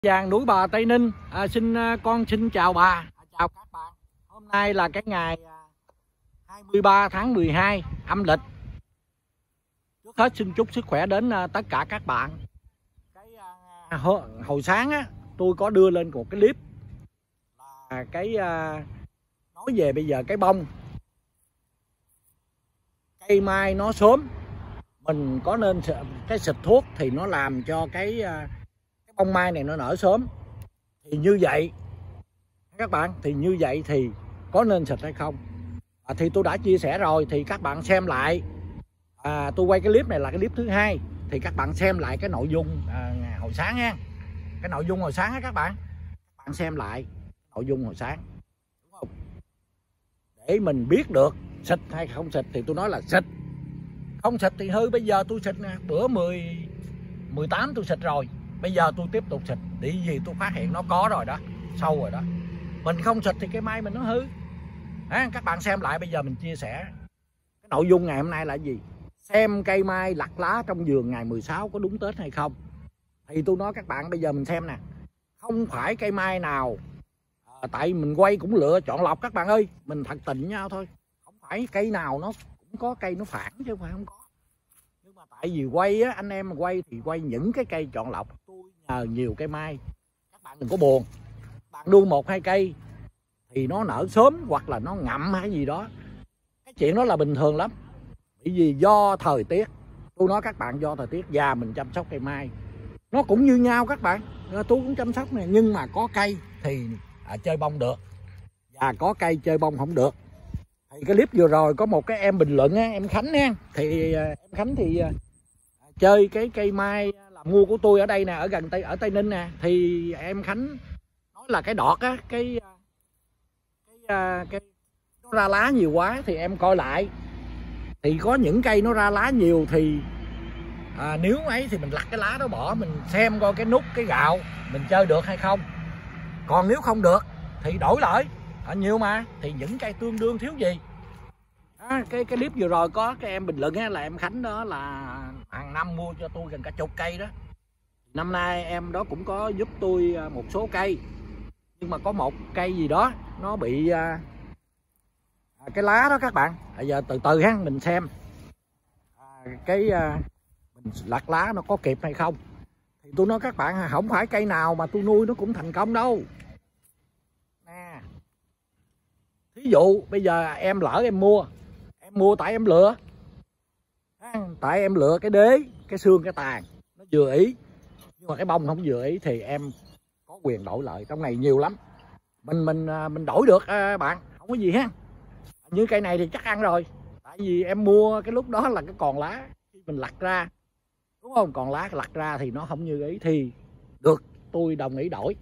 Vàng núi Bà Tây Ninh, con xin chào bà, chào các bạn. Hôm nay là cái ngày 23 tháng 12 âm lịch. Trước hết xin chúc sức khỏe đến tất cả các bạn. Hồi sáng á, tôi có đưa lên một cái clip là nói về bây giờ cái bông cây mai nó sớm, mình có nên cái xịt thuốc thì nó làm cho cái bông mai này nó nở sớm. Thì như vậy các bạn, thì như vậy thì có nên xịt hay không? Thì tôi đã chia sẻ rồi, thì các bạn xem lại. Tôi quay cái clip này là cái clip thứ hai, thì các bạn xem lại cái nội dung hồi sáng nha. Cái nội dung hồi sáng á các bạn xem lại nội dung hồi sáng, đúng không? Để mình biết được xịt hay không xịt. Thì tôi nói là xịt, không xịt thì hư. Bây giờ tôi xịt nè, bữa 18 tôi xịt rồi, bây giờ tôi tiếp tục xịt. Để gì tôi phát hiện nó có rồi đó, sâu rồi đó. Mình không xịt thì cây mai mình nó hư. Các bạn xem lại, bây giờ mình chia sẻ cái nội dung ngày hôm nay là gì. Xem cây mai lặt lá trong vườn ngày 16 có đúng Tết hay không. Thì tôi nói các bạn, bây giờ mình xem nè, không phải cây mai nào tại mình quay cũng lựa chọn lọc các bạn ơi, mình thật tình nhau thôi. Không phải cây nào nó cũng có cây nó phản chứ không phải không có. Nhưng mà tại vì quay á, anh em mà quay thì quay những cái cây chọn lọc. Tôi nhờ nhiều cây mai, các bạn đừng có buồn. Bạn nuôi 1-2 cây thì nó nở sớm hoặc là nó ngậm hay gì đó, cái chuyện đó là bình thường lắm. Bởi vì do thời tiết, tôi nói các bạn, do thời tiết và mình chăm sóc cây mai nó cũng như nhau các bạn. Tôi cũng chăm sóc này, nhưng mà có cây thì chơi bông được và có cây chơi bông không được. Thì cái clip vừa rồi có một cái em bình luận á, em Khánh á, thì em Khánh thì chơi cái cây mai là mua của tôi ở đây nè, ở gần ở Tây Ninh nè. Thì em Khánh nói là cái đọt á, cái nó ra lá nhiều quá. Thì em coi lại, thì có những cây nó ra lá nhiều thì nếu ấy thì mình lặt cái lá đó bỏ, mình xem coi cái nút cái gạo mình chơi được hay không. Còn nếu không được thì đổi lại nhiều mà, thì những cây tương đương thiếu gì. Cái clip vừa rồi có cái em bình luận á, là em Khánh đó là hàng năm mua cho tôi gần cả chục cây đó. Năm nay em đó cũng có giúp tôi một số cây, nhưng mà có một cây gì đó nó bị cái lá đó các bạn. Bây giờ từ từ ha, mình xem mình lặt lá nó có kịp hay không. Thì tôi nói các bạn, không phải cây nào mà tôi nuôi nó cũng thành công đâu nè. Thí dụ bây giờ em lỡ em mua tại em lựa, tại em lựa cái đế, cái xương, cái tàn nó vừa ý, nhưng mà cái bông không vừa ý thì em có quyền đổi lại. Trong này nhiều lắm, mình đổi được bạn, không có gì ha. Như cây này thì chắc ăn rồi, tại vì em mua cái lúc đó là cái còn lá, khi mình lặt ra, đúng không, còn lá lặt ra thì nó không như ý thì được, tôi đồng ý đổi.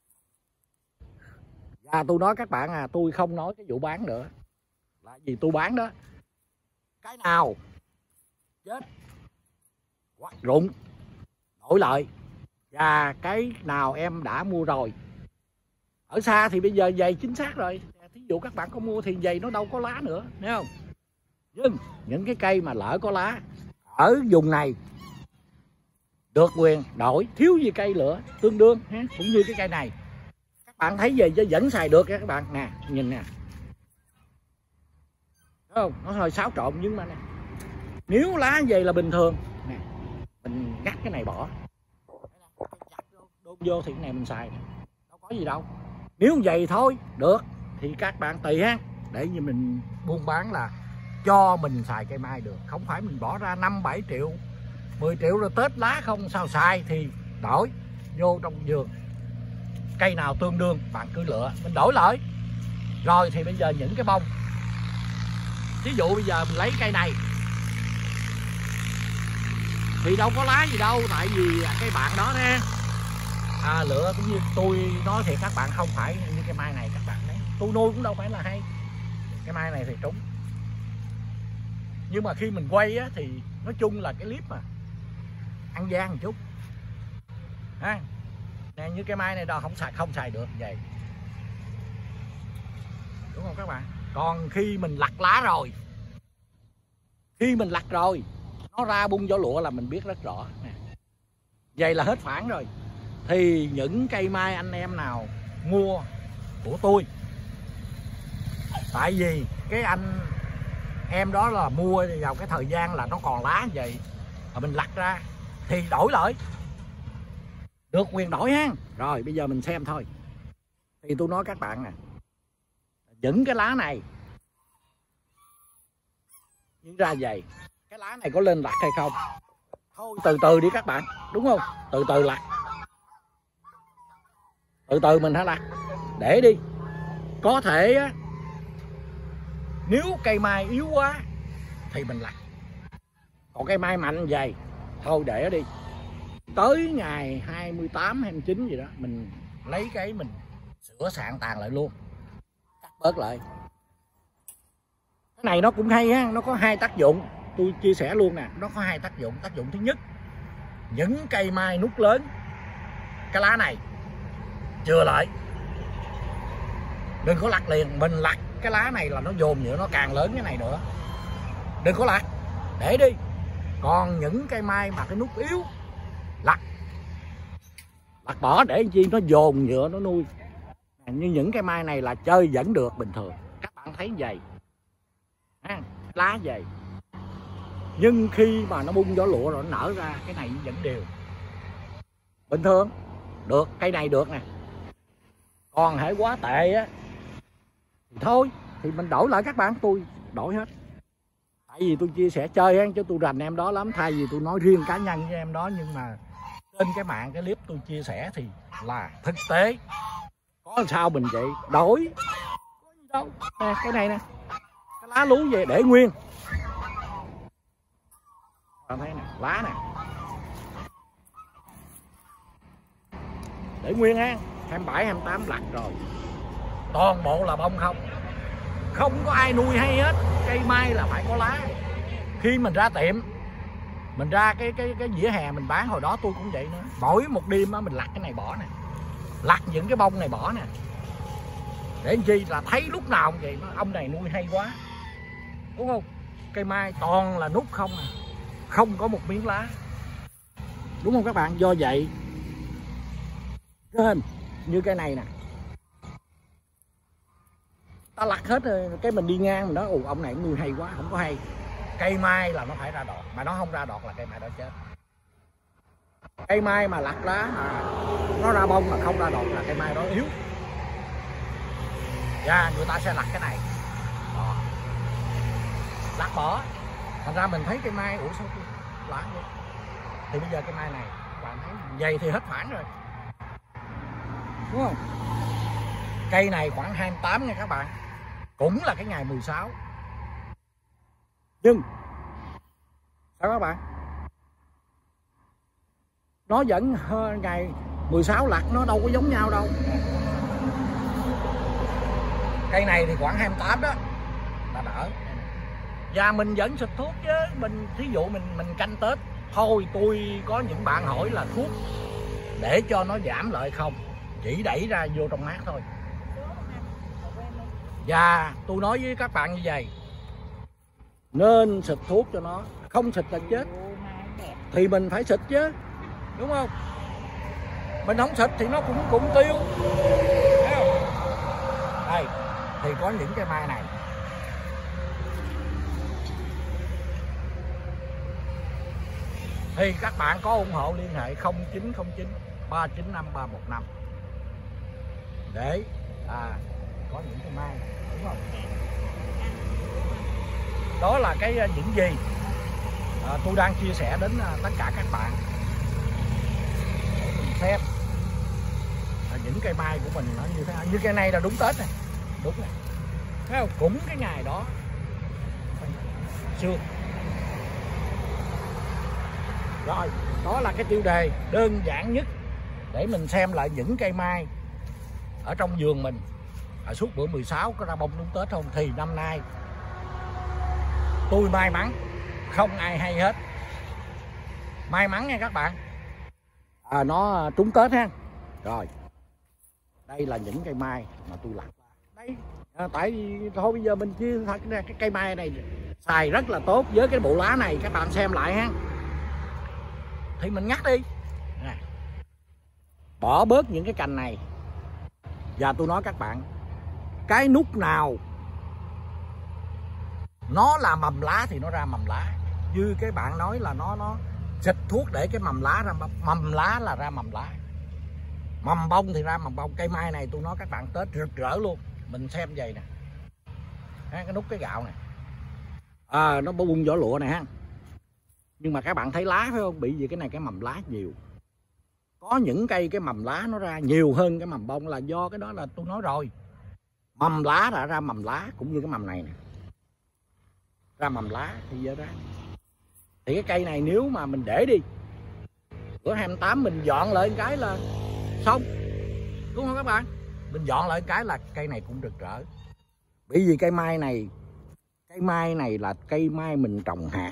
Và tôi nói các bạn tôi không nói cái vụ bán nữa, là vì tôi bán đó, cái nào chết hoặc rụng đổi lại, và cái nào em đã mua rồi. Ở xa thì bây giờ giày chính xác rồi, thí dụ các bạn có mua thì giày nó đâu có lá nữa, thấy không. Nhưng những cái cây mà lỡ có lá ở vùng này được quyền đổi, thiếu gì cây lửa tương đương ha. Cũng như cái cây này các bạn thấy về chứ vẫn xài được các bạn nè, nhìn nè, thấy không, nó hơi xáo trộn nhưng mà nè, nếu lá vậy là bình thường nè. Mình ngắt cái này bỏ, đốt vô thì cái này mình xài đâu có gì đâu. Nếu vậy thôi được thì các bạn tùy ha, để như mình buôn bán là cho mình xài cây mai được. Không phải mình bỏ ra 5-7 triệu 10 triệu rồi Tết lá không sao xài thì đổi vô trong vườn. Cây nào tương đương bạn cứ lựa, mình đổi lại. Rồi thì bây giờ những cái bông, ví dụ bây giờ mình lấy cây này thì đâu có lá gì đâu, tại vì cái bạn đó nè lựa cũng như tôi nói thì các bạn, không phải như cái mai này các bạn thấy, tôi nuôi cũng đâu phải là hay. Cái mai này thì trúng, nhưng mà khi mình quay á thì nói chung là cái clip mà ăn gian một chút ha. Nè, như cái mai này đâu không xài được vậy, đúng không các bạn. Còn khi mình lặt lá rồi, nó ra bung vỏ lụa là mình biết rất rõ nè, vậy là hết phản rồi. thì những cây mai anh em nào mua của tôi, tại vì cái anh em đó là mua vào cái thời gian là nó còn lá vậy mà mình lặt ra thì đổi lại được quyền đổi ha. Rồi bây giờ mình xem thôi. Thì tôi nói các bạn nè, những cái lá này như ra vậy, cái lá này có lên lặt hay không? Thôi từ từ đi các bạn, đúng không? Từ từ lặt, từ từ mình hãy lặt để đi. Có thể á, nếu cây mai yếu quá thì mình lặt, còn cây mai mạnh vậy thôi để đi. Tới ngày 28, 29 gì đó mình lấy cái mình sửa sạn tàn lại luôn, cắt bớt lại. Cái này nó cũng hay ha, nó có hai tác dụng, tôi chia sẻ luôn nè. Nó có hai tác dụng. Tác dụng thứ nhất, những cây mai nút lớn, cái lá này chừa lại, đừng có lặt liền. Mình lặt cái lá này là nó dồn nhựa, nó càng lớn cái này nữa, đừng có lặt, để đi. Còn những cây mai mà cái nút yếu, lặt bỏ để chi nó dồn nhựa nó nuôi. Như những cây mai này là chơi vẫn được bình thường, các bạn thấy vậy à, lá vậy. Nhưng khi mà nó bung vỏ lụa rồi nó nở ra, cái này vẫn đều bình thường được. Cây này được nè. Còn hãy quá tệ á thì thôi, thì mình đổi lại các bạn. Tôi đổi hết, tại vì tôi chia sẻ chơi á, chứ tôi rành em đó lắm. Thay vì tôi nói riêng cá nhân với em đó, nhưng mà trên cái mạng cái clip tôi chia sẻ thì là thực tế. Có sao mình vậy, đổi có gì đâu nè. Cái này nè, cái lá lú về để nguyên, bạn thấy nè, lá nè để nguyên ha. 27, 28 lặt rồi, toàn bộ là bông không, không có ai nuôi hay hết. Cây mai là phải có lá. Khi mình ra tiệm, mình ra cái vỉa hè mình bán, hồi đó tôi cũng vậy nữa, mỗi một đêm á mình lặt cái này bỏ nè, lặt những cái bông này bỏ nè, để làm chi là thấy lúc nào cũng vậy. Ông này nuôi hay quá, đúng không? Cây mai toàn là nút không à, không có một miếng lá, đúng không các bạn? Do vậy nên như cây này nè, ta lặt hết rồi, cái mình đi ngang mình nói ồ ông này nuôi hay quá. Không có hay. Cây mai là nó phải ra đọt, mà nó không ra đọt là cây mai đó chết. Cây mai mà lặt lá mà nó ra bông mà không ra đọt là cây mai đó yếu. Và người ta sẽ lặt cái này đó, lặt bỏ. Thành ra mình thấy cây mai ủa sao lá vậy? Thì bây giờ cây mai này các bạn thấy dày thì hết khoảng rồi, đúng không? Cây này khoảng 28 nha các bạn, cũng là cái ngày 16. Nhưng sao các bạn, nó vẫn hơn ngày 16 lặt, nó đâu có giống nhau đâu. Cây này thì khoảng 28 đó là đỡ. Và mình vẫn xịt thuốc chứ. Mình thí dụ mình canh Tết thôi, tôi có những bạn hỏi là thuốc để cho nó giảm lại không, chỉ đẩy ra vô trong mát thôi. Và tôi nói với các bạn như vậy, nên xịt thuốc cho nó, không xịt là chết. Thì mình phải xịt chứ, đúng không? Mình không xịt thì nó cũng tiêu. Thấy không? Đây thì có những cây mai này thì các bạn có ủng hộ liên hệ 0909 395 315 để có những cây mai, đúng không? Đó là những gì tôi đang chia sẻ đến tất cả các bạn để mình xem những cây mai của mình nó như thế nào. Như cây này là đúng Tết này, đúng này, thấy không? Cũng cái ngày đó xưa. Rồi, đó là cái tiêu đề đơn giản nhất để mình xem lại những cây mai ở trong vườn mình suốt bữa 16 có ra bông đúng Tết không. Thì năm nay tôi may mắn, không ai hay hết. May mắn nha các bạn, nó trúng Tết ha. Rồi, đây là những cây mai mà tôi lặt đây. Tại vì thôi bây giờ mình chia thật ra cái cây mai này xài rất là tốt với cái bộ lá này, các bạn xem lại ha. Thì mình ngắt đi nè, bỏ bớt những cái cành này. Và tôi nói các bạn, cái nút nào nó là mầm lá thì nó ra mầm lá. Như cái bạn nói là nó xịt thuốc để cái mầm lá ra, mầm lá là ra mầm lá, mầm bông thì ra mầm bông. Cây mai này tôi nói các bạn Tết rực rỡ luôn. Mình xem vậy nè, cái nút cái gạo này, nó bung vỏ lụa này ha. Nhưng mà các bạn thấy lá phải không? Bị gì cái này cái mầm lá nhiều. Có những cây cái mầm lá nó ra nhiều hơn cái mầm bông là do cái đó là tôi nói rồi. Mầm lá đã ra mầm lá, cũng như cái mầm này nè, ra mầm lá thì giờ ra. Thì cái cây này nếu mà mình để đi, bữa 28 mình dọn lại cái là xong, đúng không các bạn? Mình dọn lại cái là cây này cũng rực rỡ. Bởi vì cây mai này là cây mai mình trồng hạt,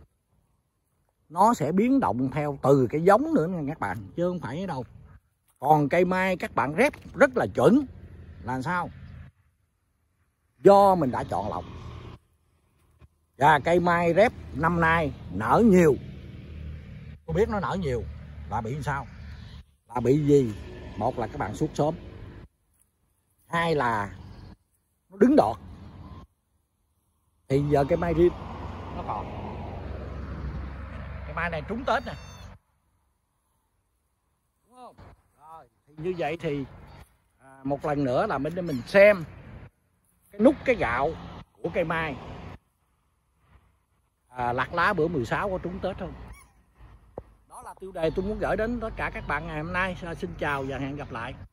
nó sẽ biến động theo từ cái giống nữa nha các bạn, chứ không phải ở đâu. Còn cây mai các bạn rép rất là chuẩn là sao? Do mình đã chọn lọc. Và cây mai rép năm nay nở nhiều, tôi biết nó nở nhiều là bị sao? Là bị gì? Một là các bạn suốt sớm, hai là nó đứng đọt. Thì giờ cây mai riêng nó còn, cây mai này trúng Tết nè, đúng không? Rồi thì như vậy thì một lần nữa là mình xem cái nút cái gạo của cây mai. Lặt lá bữa 16 có trúng Tết không? Đó là tiêu đề tôi muốn gửi đến tất cả các bạn ngày hôm nay. Xin chào và hẹn gặp lại.